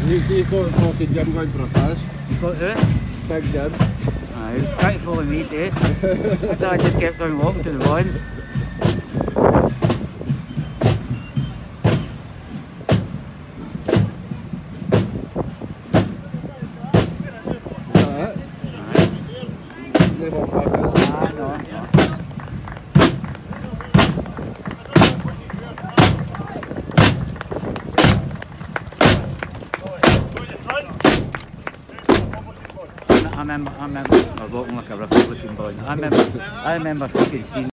You've got fucking Jim going for a pass. You got who? Big Jim. He was trying to follow me too. So I just kept on walking to the lines. They won't back out. No. I remember, I'm walking like a Republican boy. I remember fucking seeing